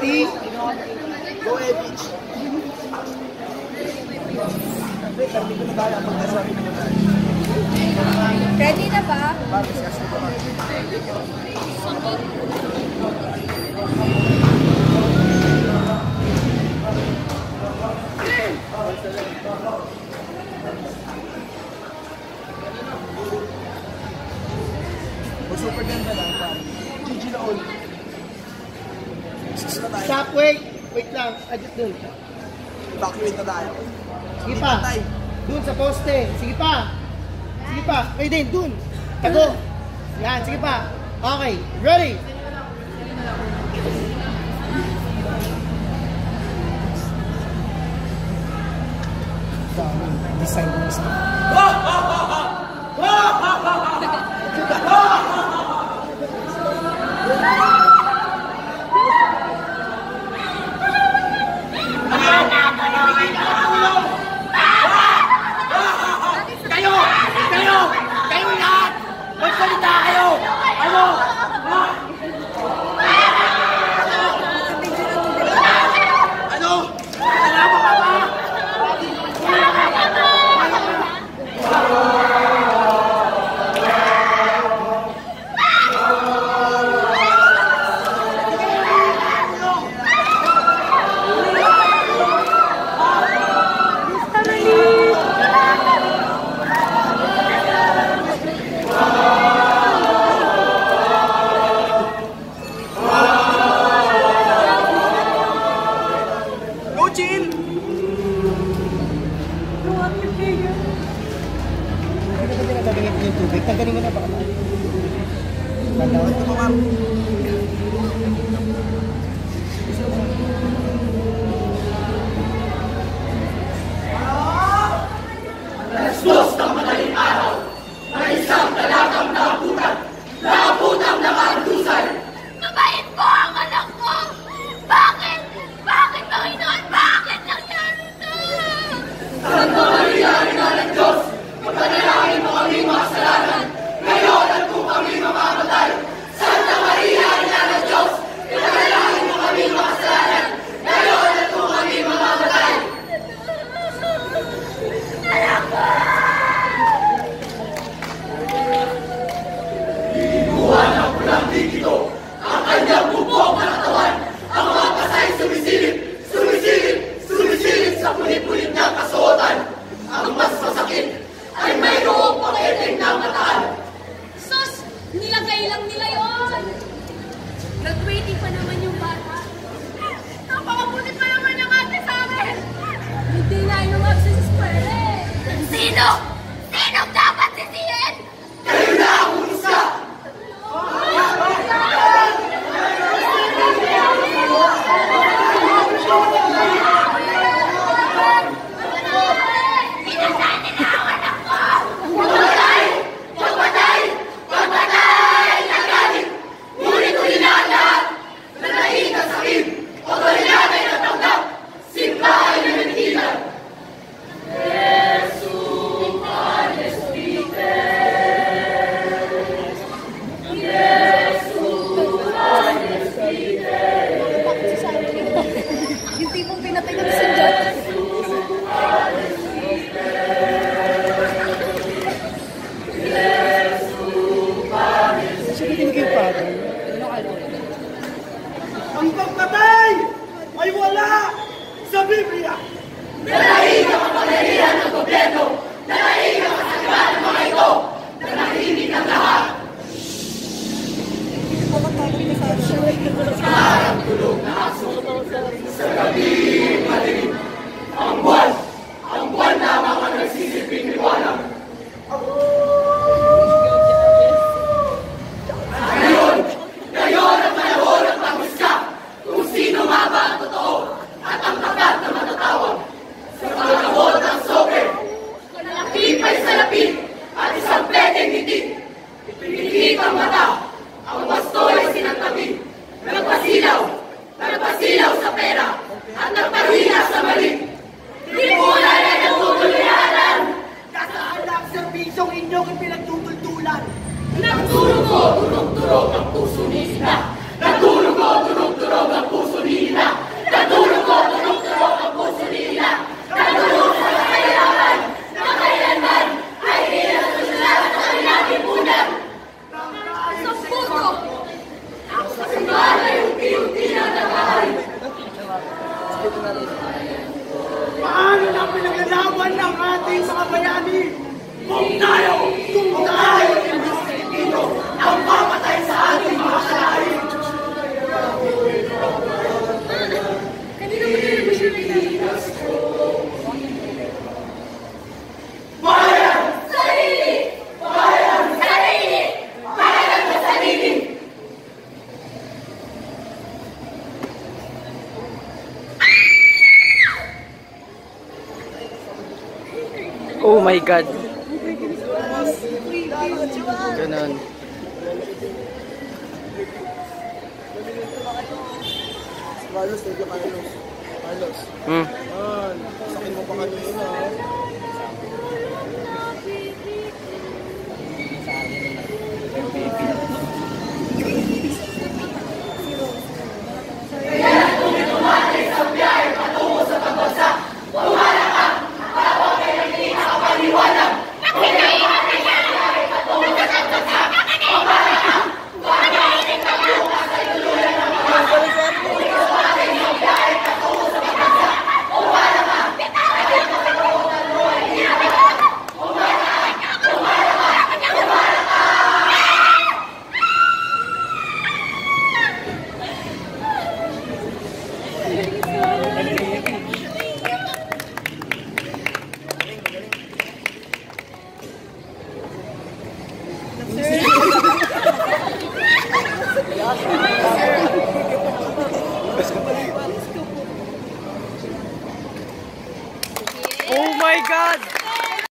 Ready? Go ahead, Mitch. Ready na ba? Super ganda lang. GG na all. Stop, wait. Wait lang. Adjust dun. Evacuate na tayo. Sige pa. Dun sa poste. Sige pa. Sige pa. Kayo din, dun. Tago. Yan, sige pa. Okay. Ready? Design mo sa Kayo lahat! Magsalita kayo! Ano? Ano? Salamat ka ba? Tanggalin mo na baka na. Bandawat ito, ma'am. Alas-2 ng madaling araw, may isang dalagang naabutang nakaandusan. Mabait po ang anak ko! Bakit? Bakit, Panginoon? Bakit nangyari ito? Santa Maria, Ina ng Diyos, magpanalangin mo kami makasalanan. Ngayon at kung kami mamamatay. Santa Maria, Ina ng Diyos, magpanalangin mo kami makasalanan. Ngayon at kung kami mamamatay. Anak ko! Ibuhan ng pulang dikito ang kanyang bubong na katawan. Ang mga pasay sumisilip sa punit-punit niyang kasuotan. Ang mas masakit ay mayroong paketeng na mataan. Sus! Nilagay lang nila yun! Graduating pa naman yung bata. Napakabuti pa naman yung ate sa akin! Hindi na inumab sa eskwela eh! Sino? Sino dapat sisihin? Kayo na ang husga! Yung tipong pinatay ng sandal. Sige, tinigil pa. Ang pagpatay ay wala sa Biblia! Nalahin ang kapangyarihan ng gobyerno! Nalahin ang kasagawa ng mga ito! Nanahimik ang lahat! Parang tulog na aso sa gabi madilim. Ang buwan lamang ang nagsisilbing liwanag. Ngayon ang panahon ng pag-husga kung sino nga ba ang totoo at ang tapat na matatawag. Sa pagkakabot ng sober, lapipay sa lapip at isang pleteng ngiti. Ipinilit ang mata, ang bastoy sinagtabi. Nagpasilaw sa pera at nagpahina sa mali. Di mo na rin ang tutuluyanan. Kasaan lang serbisyong inyong ipinagtutultulan. Nagdurugo, durog-durog ang puso ni Ina. Nagdurugo, durog-durog ang puso ni Ina. Oh my God. Ganun. Carlos, thank you, Carlos. Carlos. Sakin mo pa kanina. Oh my God!